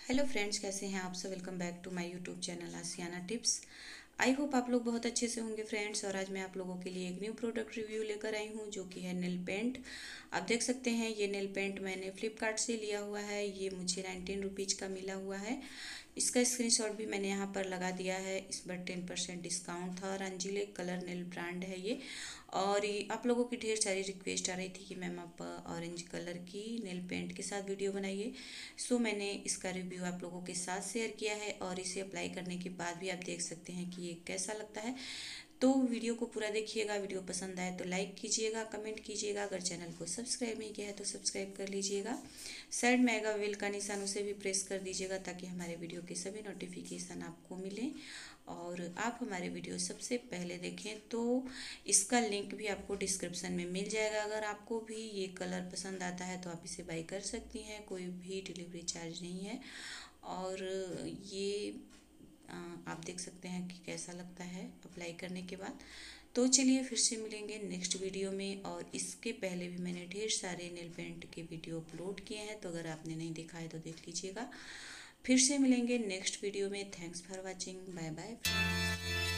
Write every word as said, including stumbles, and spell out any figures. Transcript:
Hello friends, कैसे हैं आप सब। Welcome back to my YouTube channel Aashiyana tips. I hope आप लोग बहुत अच्छे से होंगे फ्रेंड्स। और आज मैं आप लोगों के लिए एक न्यू प्रोडक्ट रिव्यू लेकर आई हूँ जो कि है नेल पेंट। आप देख सकते हैं ये नेल पेंट मैंने फ्लिपकार्ट से लिया हुआ है। ये मुझे नाइनटीन रुपीज़ का मिला हुआ है। इसका स्क्रीनशॉट भी मैंने यहाँ पर लगा दिया है। इस पर टेन परसेंट डिस्काउंट था। रंजीले कलर नेल ब्रांड है ये। और ये आप लोगों की ढेर सारी रिक्वेस्ट आ रही थी कि मैम आप ऑरेंज कलर की नेल पेंट के साथ वीडियो बनाइए। सो मैंने इसका रिव्यू आप लोगों के साथ शेयर किया है और इसे अप्लाई करने के बाद भी आप देख सकते हैं कि ये कैसा लगता है। तो वीडियो को पूरा देखिएगा। वीडियो पसंद आए तो लाइक कीजिएगा, कमेंट कीजिएगा। अगर चैनल को सब्सक्राइब नहीं किया है तो सब्सक्राइब कर लीजिएगा। साइड में आएगा बेल का निशान, उसे भी प्रेस कर दीजिएगा ताकि हमारे वीडियो के सभी नोटिफिकेशन आपको मिलें और आप हमारे वीडियो सबसे पहले देखें। तो इसका लिंक भी आपको डिस्क्रिप्शन में मिल जाएगा। अगर आपको भी ये कलर पसंद आता है तो आप इसे बाई कर सकती हैं। कोई भी डिलीवरी चार्ज नहीं है। और ये आप देख सकते हैं कि कैसा लगता है अप्लाई करने के बाद। तो चलिए फिर से मिलेंगे नेक्स्ट वीडियो में। और इसके पहले भी मैंने ढेर सारे नेल पेंट के वीडियो अपलोड किए हैं, तो अगर आपने नहीं देखा है तो देख लीजिएगा। फिर से मिलेंगे नेक्स्ट वीडियो में। Thanks for watching. Bye bye friends.